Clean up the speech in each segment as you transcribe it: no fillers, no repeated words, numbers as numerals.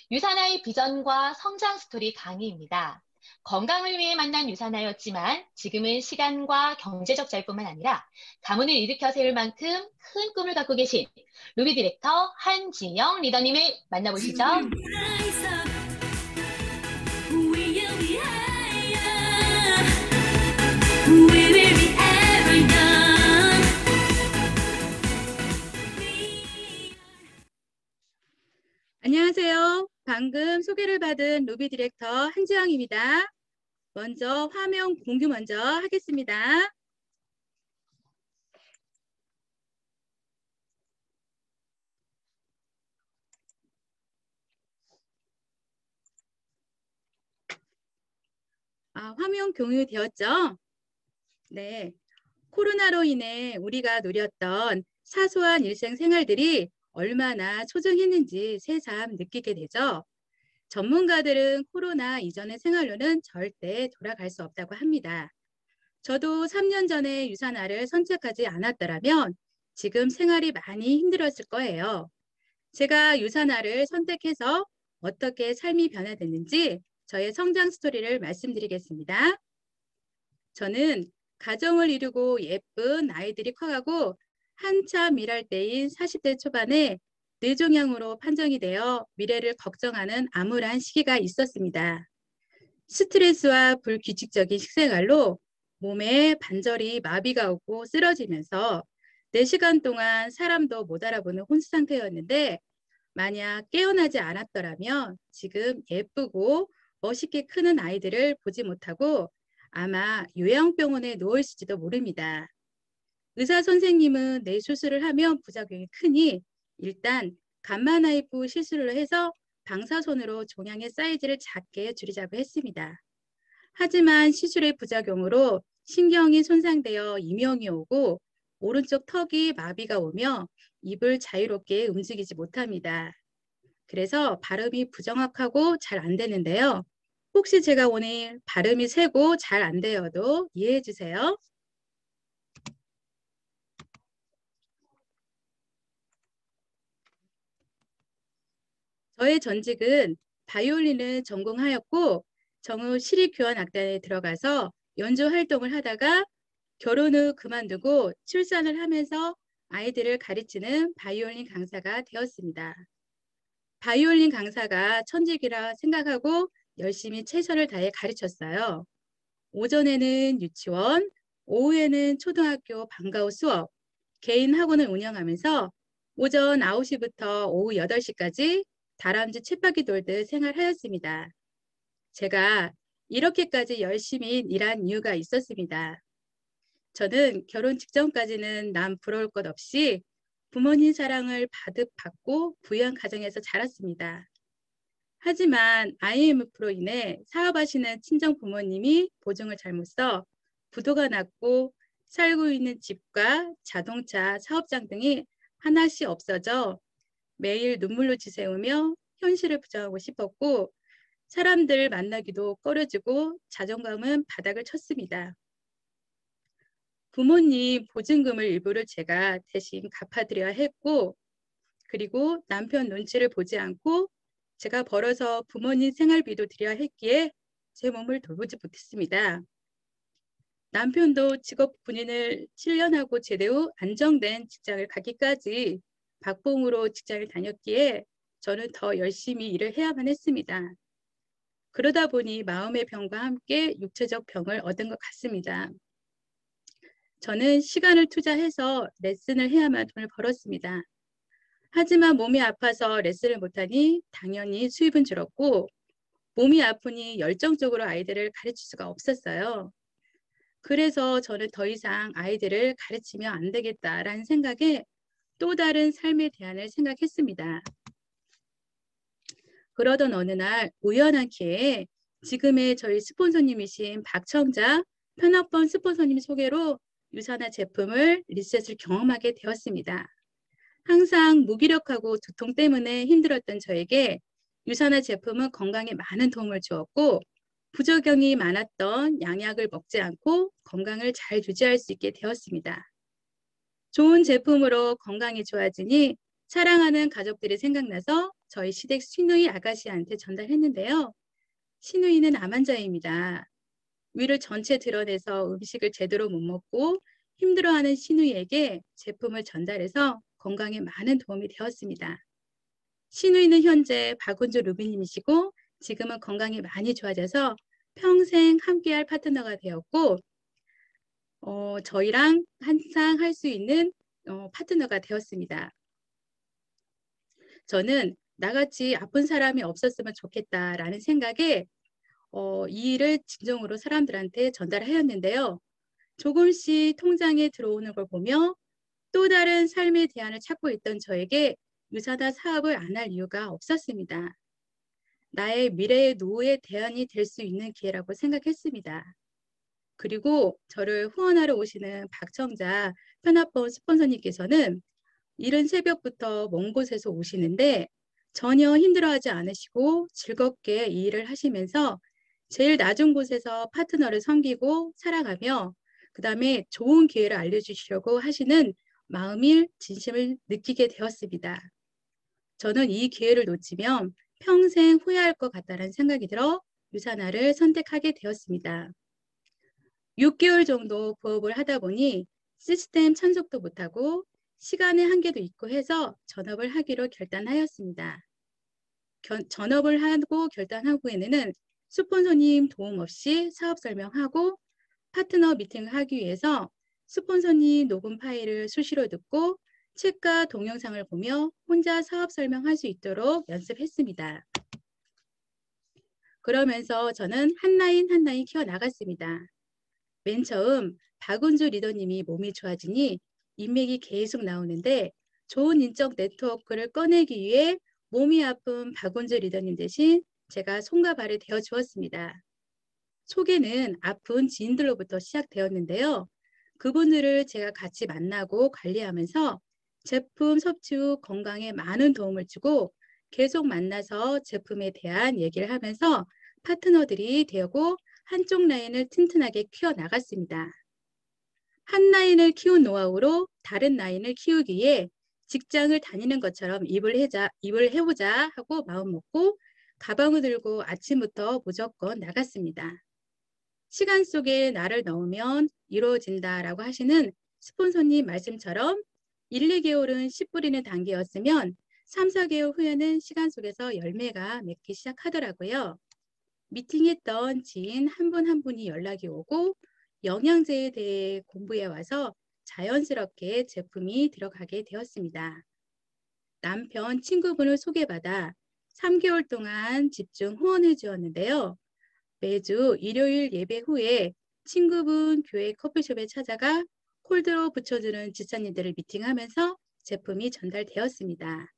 유산화의 비전과 성장 스토리 강의입니다. 건강을 위해 만난 유산화였지만 지금은 시간과 경제적 자유뿐만 아니라 가문을 일으켜 세울 만큼 큰 꿈을 갖고 계신 루비 디렉터 한지영 리더님을 만나보시죠. 안녕하세요. 방금 소개를 받은 루비 디렉터 한지영입니다. 먼저 화면 공유 먼저 하겠습니다. 화면 공유되었죠? 네. 코로나로 인해 우리가 누렸던 사소한 일상 생활들이 얼마나 소중했는지 새삼 느끼게 되죠. 전문가들은 코로나 이전의 생활로는 절대 돌아갈 수 없다고 합니다. 저도 3년 전에 유산화를 선택하지 않았더라면 지금 생활이 많이 힘들었을 거예요. 제가 유산화를 선택해서 어떻게 삶이 변화됐는지 저의 성장 스토리를 말씀드리겠습니다. 저는 가정을 이루고 예쁜 아이들이 커가고 한참 일할 때인 40대 초반에 뇌종양으로 판정이 되어 미래를 걱정하는 암울한 시기가 있었습니다. 스트레스와 불규칙적인 식생활로 몸에 반절이 마비가 오고 쓰러지면서 4시간 동안 사람도 못 알아보는 혼수 상태였는데 만약 깨어나지 않았더라면 지금 예쁘고 멋있게 크는 아이들을 보지 못하고 아마 요양병원에 누워 있을지도 모릅니다. 의사 선생님은 뇌 수술을 하면 부작용이 크니 일단 감마나이프 시술을 해서 방사선으로 종양의 사이즈를 작게 줄이자고 했습니다. 하지만 시술의 부작용으로 신경이 손상되어 이명이 오고 오른쪽 턱이 마비가 오며 입을 자유롭게 움직이지 못합니다. 그래서 발음이 부정확하고 잘 안 되는데요. 혹시 제가 오늘 발음이 세고 잘 안 되어도 이해해 주세요. 저의 전직은 바이올린을 전공하였고 정우 시립교환악단에 들어가서 연주 활동을 하다가 결혼 후 그만두고 출산을 하면서 아이들을 가르치는 바이올린 강사가 되었습니다. 바이올린 강사가 천직이라 생각하고 열심히 최선을 다해 가르쳤어요. 오전에는 유치원, 오후에는 초등학교 방과 후 수업, 개인 학원을 운영하면서 오전 9시부터 오후 8시까지 다람쥐 쳇바퀴 돌듯 생활하였습니다. 제가 이렇게까지 열심히 일한 이유가 있었습니다. 저는 결혼 직전까지는 남 부러울 것 없이 부모님 사랑을 바득 받고 부유한 가정에서 자랐습니다. 하지만 IMF로 인해 사업하시는 친정 부모님이 보증을 잘못 써 부도가 났고 살고 있는 집과 자동차, 사업장 등이 하나씩 없어져 매일 눈물로 지새우며 현실을 부정하고 싶었고 사람들 만나기도 꺼려지고 자존감은 바닥을 쳤습니다. 부모님 보증금을 일부를 제가 대신 갚아드려야 했고 그리고 남편 눈치를 보지 않고 제가 벌어서 부모님 생활비도 드려야 했기에 제 몸을 돌보지 못했습니다. 남편도 직업 군인을 7년 하고 제대 후 안정된 직장을 가기까지 박봉으로 직장을 다녔기에 저는 더 열심히 일을 해야만 했습니다. 그러다 보니 마음의 병과 함께 육체적 병을 얻은 것 같습니다. 저는 시간을 투자해서 레슨을 해야만 돈을 벌었습니다. 하지만 몸이 아파서 레슨을 못하니 당연히 수입은 줄었고 몸이 아프니 열정적으로 아이들을 가르칠 수가 없었어요. 그래서 저는 더 이상 아이들을 가르치면 안 되겠다라는 생각에 또 다른 삶의 대안을 생각했습니다. 그러던 어느 날 우연한 기회에 지금의 저희 스폰서님이신 박청자 편학번 스폰서님 소개로 유산화 제품을 리셋을 경험하게 되었습니다. 항상 무기력하고 두통 때문에 힘들었던 저에게 유산화 제품은 건강에 많은 도움을 주었고 부작용이 많았던 양약을 먹지 않고 건강을 잘 유지할 수 있게 되었습니다. 좋은 제품으로 건강이 좋아지니 사랑하는 가족들이 생각나서 저희 시댁 시누이 아가씨한테 전달했는데요. 시누이는 암 환자입니다. 위를 전체 드러내서 음식을 제대로 못 먹고 힘들어하는 시누이에게 제품을 전달해서 건강에 많은 도움이 되었습니다. 시누이는 현재 박은주 루비님이시고 지금은 건강이 많이 좋아져서 평생 함께할 파트너가 되었고 저희랑 항상 할 수 있는 파트너가 되었습니다. 저는 나같이 아픈 사람이 없었으면 좋겠다라는 생각에 이 일을 진정으로 사람들한테 전달하였는데요. 조금씩 통장에 들어오는 걸 보며 또 다른 삶의 대안을 찾고 있던 저에게 유사나 사업을 안 할 이유가 없었습니다. 나의 미래의 노후의 대안이 될 수 있는 기회라고 생각했습니다. 그리고 저를 후원하러 오시는 박청자 편합보험 스폰서님께서는 이른 새벽부터 먼 곳에서 오시는데 전혀 힘들어하지 않으시고 즐겁게 이 일을 하시면서 제일 낮은 곳에서 파트너를 섬기고 살아가며 그 다음에 좋은 기회를 알려주시려고 하시는 마음일 진심을 느끼게 되었습니다. 저는 이 기회를 놓치면 평생 후회할 것 같다는 생각이 들어 유산화를 선택하게 되었습니다. 6개월 정도 부업을 하다 보니 시스템 참석도 못하고 시간의 한계도 있고 해서 전업을 하기로 결단하였습니다. 전업을 하고 결단한 후에는 스폰서님 도움 없이 사업 설명하고 파트너 미팅을 하기 위해서 스폰서님 녹음 파일을 수시로 듣고 책과 동영상을 보며 혼자 사업 설명할 수 있도록 연습했습니다. 그러면서 저는 한 라인 한 라인 키워나갔습니다. 맨 처음 박은주 리더님이 몸이 좋아지니 인맥이 계속 나오는데 좋은 인적 네트워크를 꺼내기 위해 몸이 아픈 박은주 리더님 대신 제가 손과 발이 되어 주었습니다. 소개는 아픈 지인들로부터 시작되었는데요. 그분들을 제가 같이 만나고 관리하면서 제품 섭취 후 건강에 많은 도움을 주고 계속 만나서 제품에 대한 얘기를 하면서 파트너들이 되고 한쪽 라인을 튼튼하게 키워나갔습니다. 한 라인을 키운 노하우로 다른 라인을 키우기 위해 직장을 다니는 것처럼 일을 해보자 하고 마음 먹고 가방을 들고 아침부터 무조건 나갔습니다. 시간 속에 나를 넣으면 이루어진다라고 하시는 스폰서님 말씀처럼 1, 2개월은 씨 뿌리는 단계였으면 3, 4개월 후에는 시간 속에서 열매가 맺기 시작하더라고요. 미팅했던 지인 한 분 한 분이 연락이 오고 영양제에 대해 공부해 와서 자연스럽게 제품이 들어가게 되었습니다. 남편 친구분을 소개받아 3개월 동안 집중 후원해 주었는데요. 매주 일요일 예배 후에 친구분 교회 커피숍에 찾아가 콜드로 붙여주는 지사님들을 미팅하면서 제품이 전달되었습니다.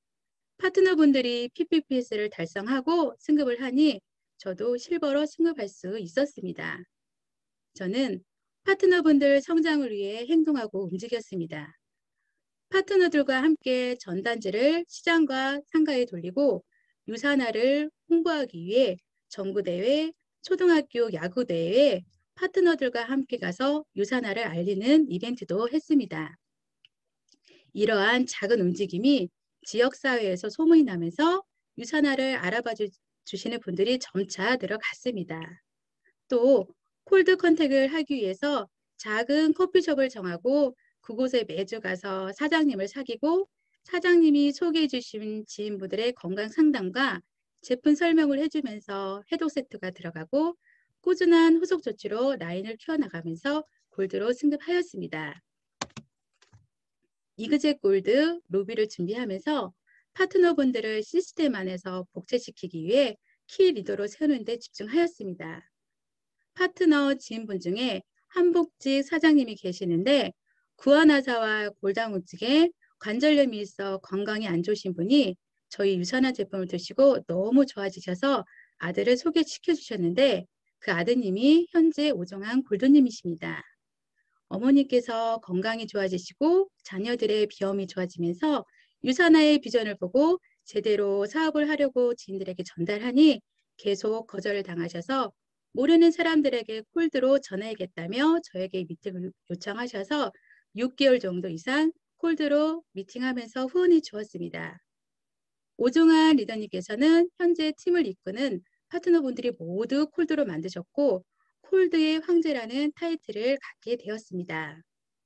파트너분들이 PPPS를 달성하고 승급을 하니 저도 실버로 승급할 수 있었습니다. 저는 파트너분들 성장을 위해 행동하고 움직였습니다. 파트너들과 함께 전단지를 시장과 상가에 돌리고 유산화를 홍보하기 위해 전구대회, 초등학교 야구대회에 파트너들과 함께 가서 유산화를 알리는 이벤트도 했습니다. 이러한 작은 움직임이 지역사회에서 소문이 나면서 유산화를 알아봐 주시는 분들이 점차 늘어갔습니다. 또 콜드 컨택을 하기 위해서 작은 커피숍을 정하고 그곳에 매주 가서 사장님을 사귀고 사장님이 소개해 주신 지인분들의 건강 상담과 제품 설명을 해주면서 해독 세트가 들어가고 꾸준한 후속 조치로 라인을 키워나가면서 골드로 승급하였습니다. 이그제 골드, 루비를 준비하면서 파트너분들을 시스템 안에서 복제시키기 위해 키 리더로 세우는 데 집중하였습니다. 파트너 지인분 중에 한복직 사장님이 계시는데 구안화사와 골다공증에 관절염이 있어 건강이 안 좋으신 분이 저희 유산화 제품을 드시고 너무 좋아지셔서 아들을 소개시켜 주셨는데 그 아드님이 현재 오정환 골드님이십니다. 어머니께서 건강이 좋아지시고 자녀들의 비염이 좋아지면서 유산화의 비전을 보고 제대로 사업을 하려고 지인들에게 전달하니 계속 거절을 당하셔서 모르는 사람들에게 콜드로 전화해야겠다며 저에게 미팅을 요청하셔서 6개월 정도 이상 콜드로 미팅하면서 후원해 주었습니다. 오종환 리더님께서는 현재 팀을 이끄는 파트너분들이 모두 콜드로 만드셨고 콜드의 황제라는 타이틀을 갖게 되었습니다.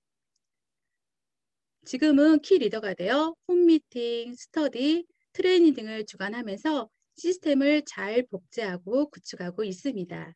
지금은 키 리더가 되어 홈미팅, 스터디, 트레이닝 등을 주관하면서 시스템을 잘 복제하고 구축하고 있습니다.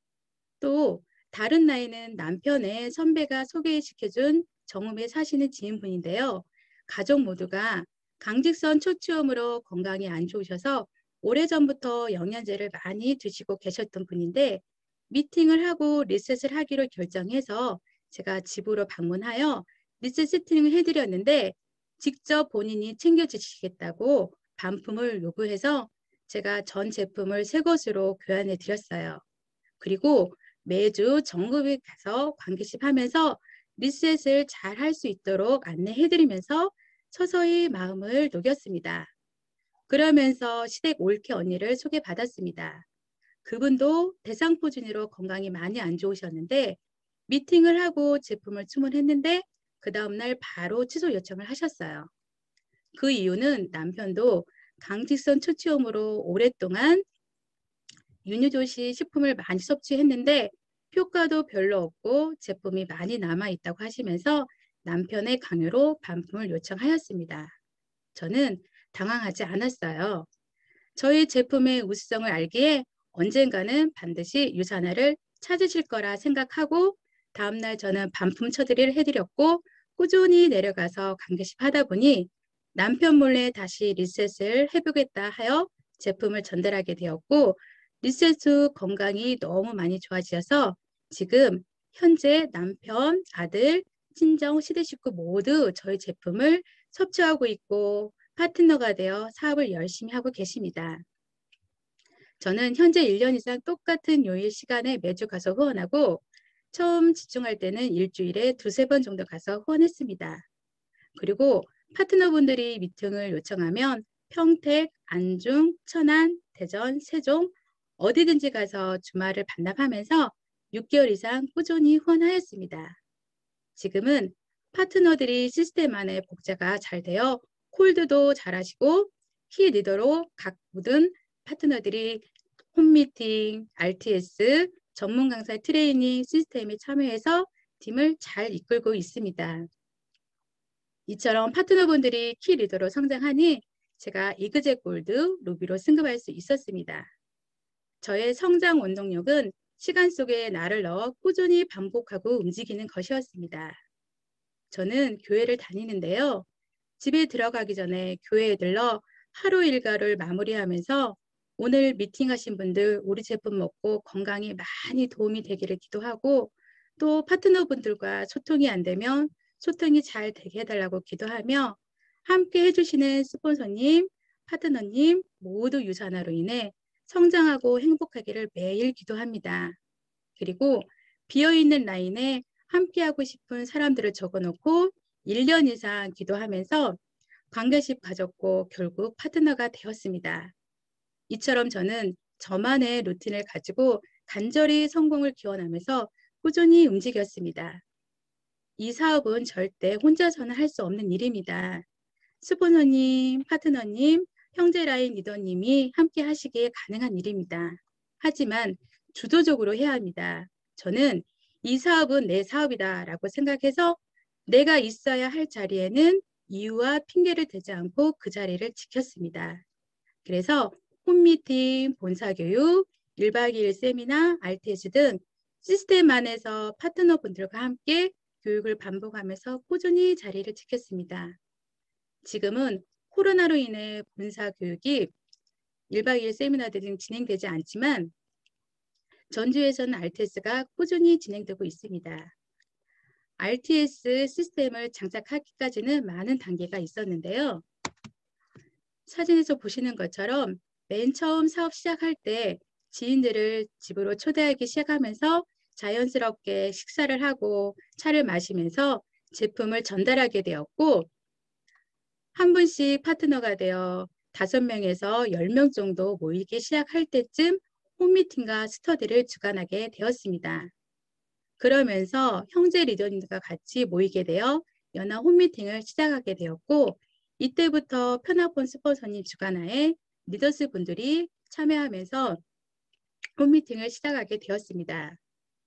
또 다른 나이는 남편의 선배가 소개시켜준 정읍에 사시는 지인분인데요. 가족 모두가 강직선 초취염으로 건강이 안 좋으셔서 오래전부터 영양제를 많이 드시고 계셨던 분인데 미팅을 하고 리셋을 하기로 결정해서 제가 집으로 방문하여 리셋 세팅을 해드렸는데 직접 본인이 챙겨주시겠다고 반품을 요구해서 제가 전 제품을 새 것으로 교환해 드렸어요. 그리고 매주 정급에 가서 관계식 하면서 리셋을 잘 할 수 있도록 안내해드리면서 서서히 마음을 녹였습니다. 그러면서 시댁 올케 언니를 소개받았습니다. 그분도 대상포진으로 건강이 많이 안 좋으셨는데 미팅을 하고 제품을 주문했는데 그 다음날 바로 취소 요청을 하셨어요. 그 이유는 남편도 강직선 초취염으로 오랫동안 윤유조시 식품을 많이 섭취했는데 효과도 별로 없고 제품이 많이 남아있다고 하시면서 남편의 강요로 반품을 요청하였습니다. 저는 당황하지 않았어요. 저희 제품의 우수성을 알기에 언젠가는 반드시 유산화를 찾으실 거라 생각하고 다음날 저는 반품 처리를 해드렸고 꾸준히 내려가서 관계식 하다 보니 남편 몰래 다시 리셋을 해보겠다 하여 제품을 전달하게 되었고 리셋 후 건강이 너무 많이 좋아지셔서 지금 현재 남편, 아들, 친정, 시대 식구 모두 저희 제품을 섭취하고 있고 파트너가 되어 사업을 열심히 하고 계십니다. 저는 현재 1년 이상 똑같은 요일 시간에 매주 가서 후원하고 처음 집중할 때는 일주일에 2~3번 정도 가서 후원했습니다. 그리고 파트너분들이 미팅을 요청하면 평택, 안중, 천안, 대전, 세종 어디든지 가서 주말을 반납하면서 6개월 이상 꾸준히 후원하였습니다. 지금은 파트너들이 시스템 안에 복제가 잘 되어 콜드도 잘하시고 키 리더로 각 모든 파트너들이 홈미팅, RTS, 전문 강사 트레이닝 시스템에 참여해서 팀을 잘 이끌고 있습니다. 이처럼 파트너분들이 키 리더로 성장하니 제가 이그제 골드, 루비로 승급할 수 있었습니다. 저의 성장 원동력은 시간 속에 나를 넣어 꾸준히 반복하고 움직이는 것이었습니다. 저는 교회를 다니는데요. 집에 들어가기 전에 교회에 들러 하루 일과를 마무리하면서 오늘 미팅하신 분들 우리 제품 먹고 건강에 많이 도움이 되기를 기도하고 또 파트너분들과 소통이 안 되면 소통이 잘 되게 해달라고 기도하며 함께 해주시는 스폰서님, 파트너님 모두 유산화로 인해 성장하고 행복하기를 매일 기도합니다. 그리고 비어있는 라인에 함께하고 싶은 사람들을 적어놓고 1년 이상 기도하면서 관계식 가졌고 결국 파트너가 되었습니다. 이처럼 저는 저만의 루틴을 가지고 간절히 성공을 기원하면서 꾸준히 움직였습니다. 이 사업은 절대 혼자서는 할 수 없는 일입니다. 스폰서님, 파트너님, 형제 라인 리더님이 함께 하시기에 가능한 일입니다. 하지만 주도적으로 해야 합니다. 저는 이 사업은 내 사업이다 라고 생각해서 내가 있어야 할 자리에는 이유와 핑계를 대지 않고 그 자리를 지켰습니다. 그래서 홈미팅, 본사교육, 1박 2일 세미나, RTS 등 시스템 안에서 파트너분들과 함께 교육을 반복하면서 꾸준히 자리를 지켰습니다. 지금은 코로나로 인해 본사 교육이 1박 2일 세미나들이 진행되지 않지만 전주에서는 RTS가 꾸준히 진행되고 있습니다. RTS 시스템을 장착하기까지는 많은 단계가 있었는데요. 사진에서 보시는 것처럼 맨 처음 사업 시작할 때 지인들을 집으로 초대하기 시작하면서 자연스럽게 식사를 하고 차를 마시면서 제품을 전달하게 되었고 한 분씩 파트너가 되어 5명에서 10명 정도 모이기 시작할 때쯤 홈미팅과 스터디를 주관하게 되었습니다. 그러면서 형제 리더님과 같이 모이게 되어 연합 홈미팅을 시작하게 되었고 이때부터 편합본 스폰서님 주관하에 리더스 분들이 참여하면서 홈미팅을 시작하게 되었습니다.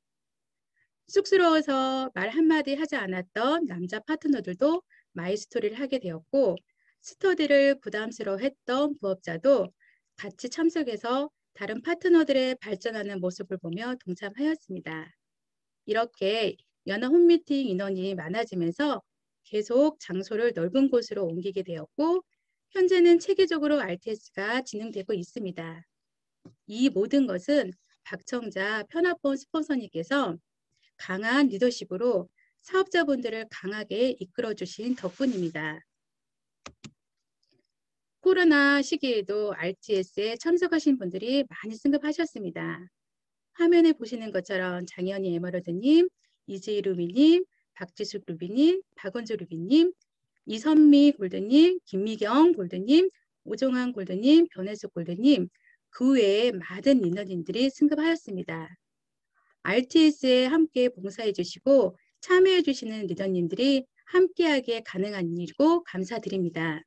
쑥스러워서 말 한마디 하지 않았던 남자 파트너들도 마이스토리를 하게 되었고, 스터디를 부담스러워했던 부업자도 같이 참석해서 다른 파트너들의 발전하는 모습을 보며 동참하였습니다. 이렇게 연합 홈미팅 인원이 많아지면서 계속 장소를 넓은 곳으로 옮기게 되었고, 현재는 체계적으로 RTS가 진행되고 있습니다. 이 모든 것은 박청자 편합본 스폰서님께서 강한 리더십으로 사업자분들을 강하게 이끌어 주신 덕분입니다. 코로나 시기에도 RTS에 참석하신 분들이 많이 승급하셨습니다. 화면에 보시는 것처럼 장현희 에머러드님, 이지희 루비님, 박지숙 루비님, 박은주 루비님, 이선미 골드님, 김미경 골드님, 오종환 골드님, 변혜숙 골드님, 그 외에 많은 인원님들이 승급하였습니다. RTS에 함께 봉사해 주시고 참여해 주시는 리더님들이 함께하게 가능한 일이고 감사드립니다.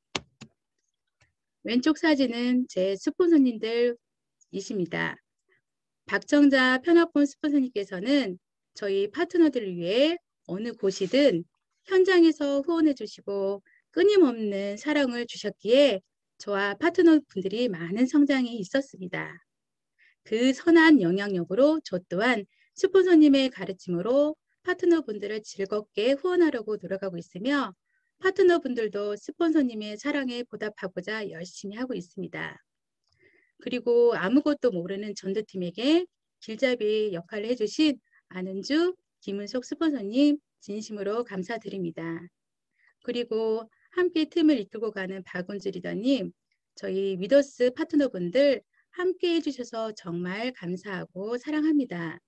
왼쪽 사진은 제 스폰서님들이십니다. 박정자 편합본 스폰서님께서는 저희 파트너들을 위해 어느 곳이든 현장에서 후원해 주시고 끊임없는 사랑을 주셨기에 저와 파트너분들이 많은 성장이 있었습니다. 그 선한 영향력으로 저 또한 스폰서님의 가르침으로 파트너분들을 즐겁게 후원하려고 노력하고 있으며 파트너분들도 스폰서님의 사랑에 보답하고자 열심히 하고 있습니다. 그리고 아무것도 모르는 전도팀에게 길잡이 역할을 해주신 안은주, 김은석 스폰서님 진심으로 감사드립니다. 그리고 함께 팀을 이끌고 가는 박은주 리더님, 저희 위더스 파트너분들 함께 해주셔서 정말 감사하고 사랑합니다.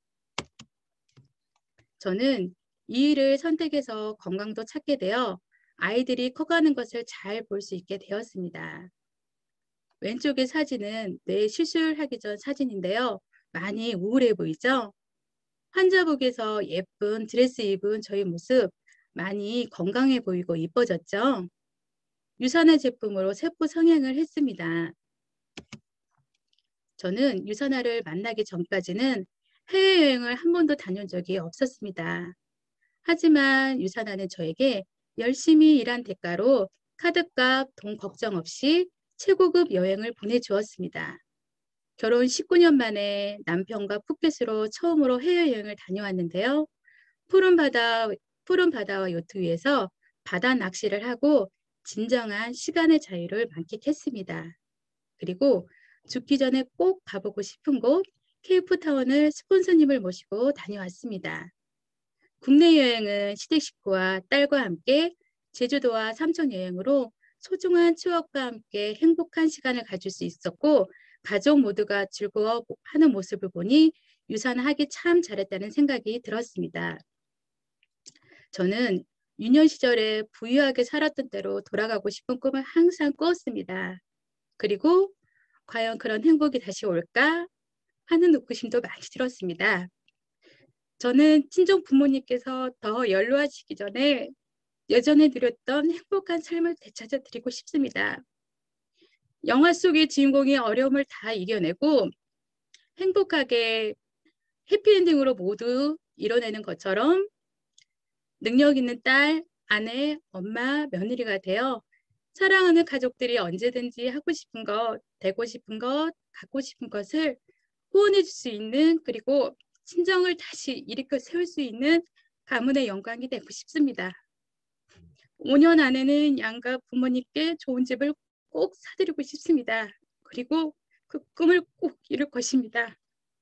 저는 이 일을 선택해서 건강도 찾게 되어 아이들이 커가는 것을 잘 볼 수 있게 되었습니다. 왼쪽의 사진은 뇌 수술하기 전 사진인데요. 많이 우울해 보이죠? 환자복에서 예쁜 드레스 입은 저희 모습 많이 건강해 보이고 이뻐졌죠? 유산화 제품으로 세포 성형을 했습니다. 저는 유산화를 만나기 전까지는 해외여행을 한 번도 다녀온 적이 없었습니다. 하지만 유산화는 저에게 열심히 일한 대가로 카드값, 돈 걱정 없이 최고급 여행을 보내주었습니다. 결혼 19년 만에 남편과 푸켓으로 처음으로 해외여행을 다녀왔는데요. 푸른 바다와 요트 위에서 바다 낚시를 하고 진정한 시간의 자유를 만끽했습니다. 그리고 죽기 전에 꼭 가보고 싶은 곳 케이프타운을 스폰서님을 모시고 다녀왔습니다. 국내 여행은 시댁 식구와 딸과 함께 제주도와 삼천 여행으로 소중한 추억과 함께 행복한 시간을 가질 수 있었고 가족 모두가 즐거워하는 모습을 보니 유산하기 참 잘했다는 생각이 들었습니다. 저는 유년 시절에 부유하게 살았던 때로 돌아가고 싶은 꿈을 항상 꾸었습니다. 그리고 과연 그런 행복이 다시 올까 하는 의구심도 많이 들었습니다. 저는 친정 부모님께서 더 연로하시기 전에 예전에 누렸던 행복한 삶을 되찾아 드리고 싶습니다. 영화 속의 주인공이 어려움을 다 이겨내고 행복하게 해피엔딩으로 모두 이뤄내는 것처럼 능력 있는 딸, 아내, 엄마, 며느리가 되어 사랑하는 가족들이 언제든지 하고 싶은 것, 되고 싶은 것, 갖고 싶은 것을 후원해 줄 수 있는 그리고 친정을 다시 일으켜 세울 수 있는 가문의 영광이 되고 싶습니다. 5년 안에는 양가 부모님께 좋은 집을 꼭 사드리고 싶습니다. 그리고 그 꿈을 꼭 이룰 것입니다.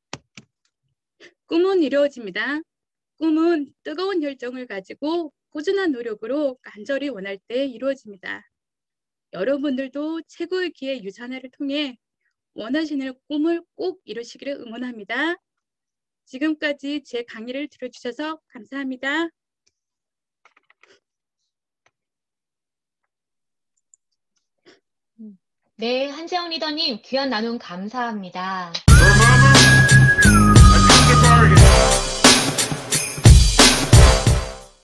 꿈은 이루어집니다. 꿈은 뜨거운 열정을 가지고 꾸준한 노력으로 간절히 원할 때 이루어집니다. 여러분들도 최고의 기회 유산화를 통해 원하시는 꿈을 꼭 이루시기를 응원합니다. 지금까지 제 강의를 들어주셔서 감사합니다. 네, 한재영 리더님 귀한 나눔 감사합니다.